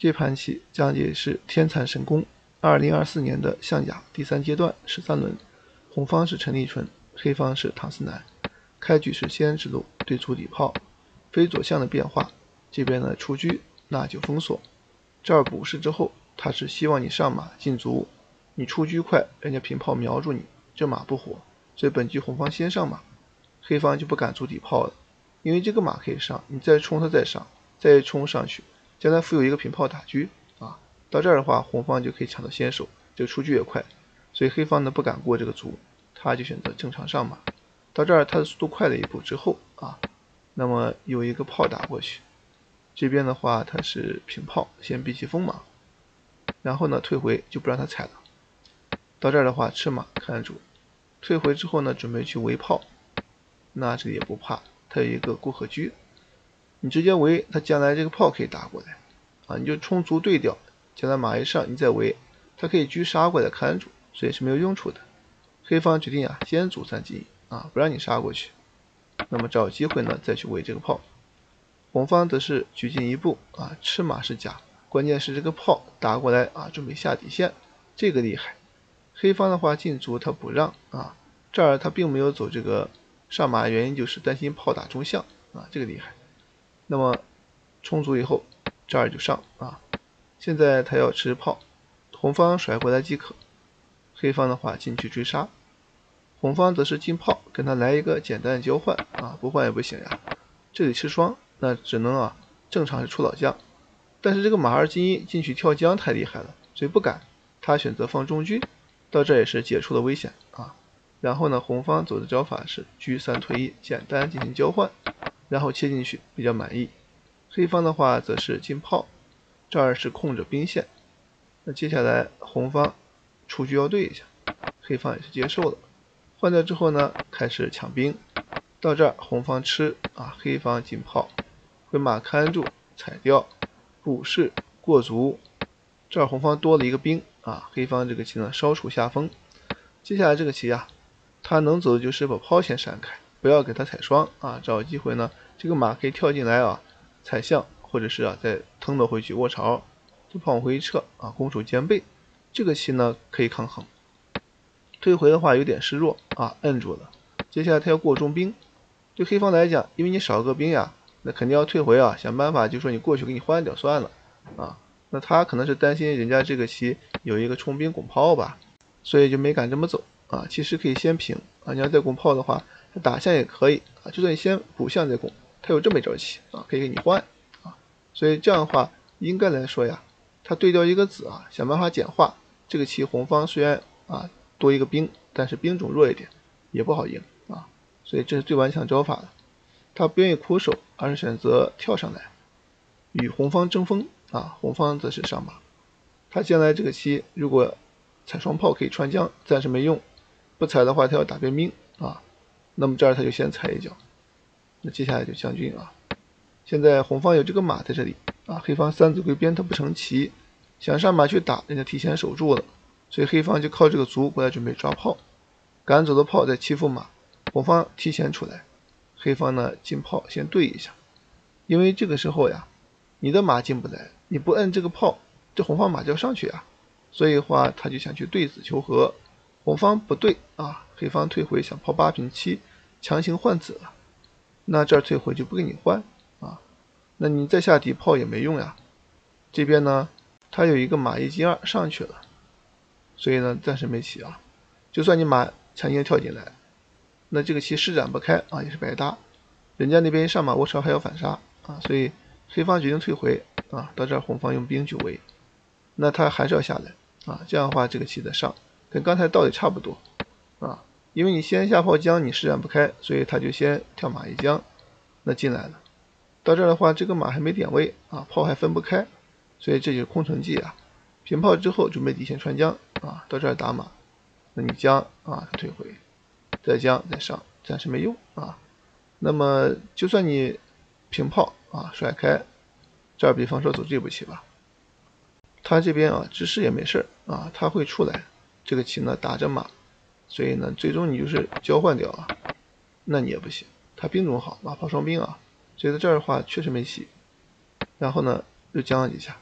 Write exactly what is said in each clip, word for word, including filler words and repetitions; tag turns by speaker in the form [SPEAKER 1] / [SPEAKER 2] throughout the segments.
[SPEAKER 1] 这盘棋讲解是天蚕神功二零二四年的象甲第三阶段十三轮，红方是陈立纯，黑方是唐思南。开局是先指路对出底炮，飞左象的变化，这边呢出车那就封锁。这儿补士之后，他是希望你上马进卒，你出车快，人家平炮瞄住你，这马不活，所以本局红方先上马，黑方就不敢出底炮了，因为这个马可以上，你再冲他再上，再冲上去，将来附有一个平炮打车啊。到这儿的话，红方就可以抢到先手，这个出车也快，所以黑方呢不敢过这个卒，他就选择正常上马。到这儿他的速度快了一步之后啊，那么有一个炮打过去，这边的话他是平炮，先逼其封马，然后呢退回就不让他踩了。到这儿的话吃马看住，退回之后呢准备去围炮，那这个也不怕，他有一个过河车，你直接围，他将来这个炮可以打过来啊，你就冲卒对掉，将来马一上你再围，他可以车杀过来看住，所以是没有用处的。黑方决定啊先卒三进一啊，不让你杀过去，那么找机会呢再去围这个炮。红方则是举进一步啊，吃马是假，关键是这个炮打过来啊，准备下底线，这个厉害。黑方的话进卒他不让啊，这儿他并没有走这个上马，原因就是担心炮打中象啊，这个厉害。那么冲卒以后，这儿就上啊，现在他要吃炮，红方甩过来即可，黑方的话进去追杀。红方则是进炮，跟他来一个简单的交换啊，不换也不行呀，这里吃双，那只能啊正常是出老将，但是这个马二进一进去跳将太厉害了，所以不敢，他选择放中车，到这也是解除了危险啊。然后呢，红方走的招法是车三退一，简单进行交换，然后切进去比较满意。黑方的话则是进炮，这儿是控着兵线，那接下来红方出车要对一下，黑方也是接受了。换掉之后呢，开始抢兵，到这儿红方吃啊，黑方进炮，回马看住，踩掉，补士过卒，这儿红方多了一个兵啊，黑方这个棋呢稍处下风。接下来这个棋啊，他能走的就是把炮先闪开，不要给他踩双啊，找机会呢，这个马可以跳进来啊，踩象，或者是啊再腾挪回去卧槽，这炮往回一撤啊，攻守兼备，这个棋呢可以抗衡。退回的话有点示弱啊，摁住了。接下来他要过中兵，对黑方来讲，因为你少个兵呀，那肯定要退回啊，想办法就说你过去给你换掉算了啊。那他可能是担心人家这个棋有一个冲兵拱炮吧，所以就没敢这么走啊。其实可以先平啊，你要再拱炮的话，他打象也可以啊，就算你先补象再拱，他有这么一招棋啊，可以给你换啊。所以这样的话，应该来说呀，他对掉一个子啊，想办法简化这个棋。红方虽然啊多一个兵，但是兵种弱一点，也不好赢啊，所以这是最顽强招法了。他不愿意苦守，而是选择跳上来与红方争锋啊，红方则是上马。他将来这个棋如果踩双炮可以穿将，暂时没用，不踩的话他要打边兵啊，那么这儿他就先踩一脚，那接下来就将军啊。现在红方有这个马在这里啊，黑方三子归边他不成棋，想上马去打，人家提前守住了，所以黑方就靠这个卒过来准备抓炮，赶走的炮再欺负马，红方提前出来，黑方呢进炮先对一下，因为这个时候呀，你的马进不来，你不摁这个炮，这红方马就要上去啊，所以的话他就想去对子求和，红方不对啊，黑方退回想炮八平七，强行换子了，那这儿退回就不给你换啊，那你再下底炮也没用呀。这边呢，他有一个马一进二上去了，所以呢暂时没棋啊。就算你马强行跳进来，那这个棋施展不开啊，也是白搭。人家那边上马卧槽还要反杀啊，所以黑方决定退回啊。到这儿红方用兵去围，那他还是要下来啊。这样的话这个棋的上跟刚才道理差不多啊，因为你先下炮将你施展不开，所以他就先跳马一将，那进来了。到这儿的话这个马还没点位啊，炮还分不开，所以这就是空城计啊。平炮之后准备底线穿将啊，到这儿打马，那你将啊他退回，再将再上，暂时没用啊。那么就算你平炮啊甩开，这儿比方说走这步棋吧，他这边啊直士也没事啊，他会出来，这个棋呢打着马，所以呢最终你就是交换掉啊，那你也不行，他兵种好，马炮双兵啊，所以在这儿的话确实没戏。然后呢又将了几下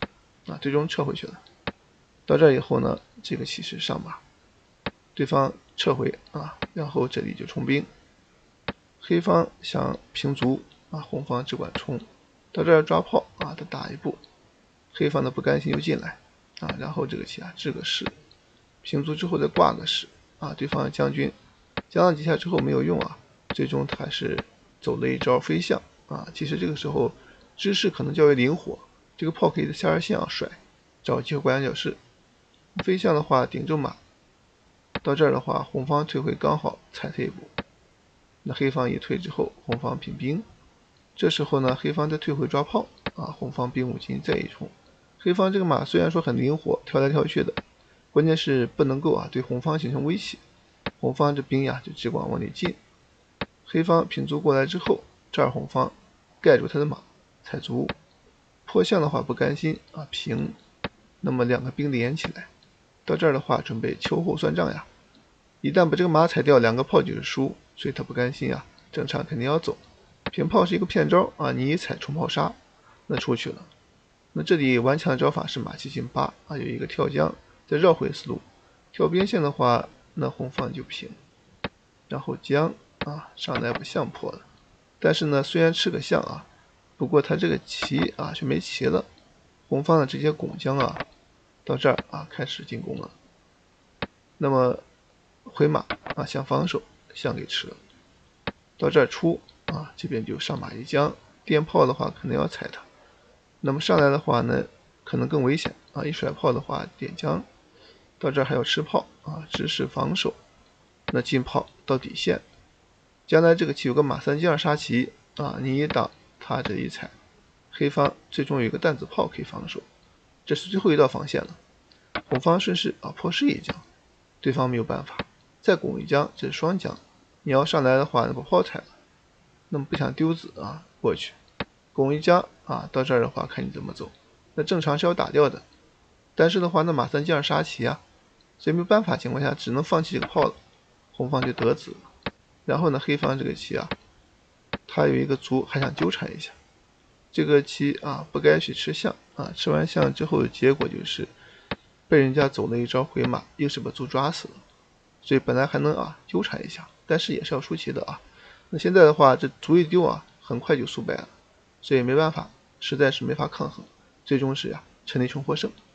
[SPEAKER 1] 啊，最终撤回去了。到这以后呢，这个棋是上马，对方撤回啊，然后这里就冲兵，黑方想平卒啊，红方只管冲，到这儿抓炮啊，他打一步，黑方的不甘心又进来啊，然后这个棋啊置个士，平卒之后再挂个士啊，对方将军将了几下之后没有用啊，最终他还是走了一招飞象啊，其实这个时候知识可能较为灵活，这个炮可以在下二线上甩，找机会挂羊角士，飞象的话顶住马，到这儿的话红方退回刚好踩他一步，那黑方一退之后红方平兵，这时候呢黑方再退回抓炮啊，红方兵五进再一冲，黑方这个马虽然说很灵活跳来跳去的，关键是不能够啊对红方形成威胁，红方这兵呀就只管往里进，黑方平卒过来之后，这儿红方盖住他的马踩卒，破象的话不甘心啊平，那么两个兵连起来，到这儿的话准备秋后算账呀，一旦把这个马踩掉，两个炮就是输，所以他不甘心啊，正常肯定要走，平炮是一个骗招啊，你一踩冲炮杀，那出去了。那这里顽强的招法是马七进八啊，有一个跳将，再绕回思路，跳边线的话，那红方就平，然后将啊上来把象破了，但是呢虽然吃个象啊，不过他这个棋啊却没棋了，红方呢直接拱将啊，到这儿啊开始进攻了，那么回马啊想防守，象给吃了，到这儿出啊这边就上马一将，电炮的话可能要踩他，那么上来的话呢可能更危险啊，一甩炮的话点将，到这儿还要吃炮啊，只是防守，那进炮到底线，将来这个棋有个马三进二杀棋啊，你一挡他这一踩，黑方最终有一个弹子炮可以防守，这是最后一道防线了，红方顺势啊破士一将，对方没有办法，再拱一将，这是双将，你要上来的话把炮踩了，那么不想丢子啊过去拱一将啊，到这儿的话看你怎么走，那正常是要打掉的，但是的话那马三进二杀棋啊，所以没有办法情况下只能放弃这个炮了，红方就得子了。然后呢黑方这个棋啊，他有一个卒还想纠缠一下，这个棋啊不该去吃象啊，吃完象之后的结果就是被人家走了一招回马，又是把卒抓死了，所以本来还能啊纠缠一下，但是也是要输棋的啊。那现在的话这卒一丢啊，很快就输败了，所以没办法，实在是没法抗衡，最终是呀陈立冲获胜。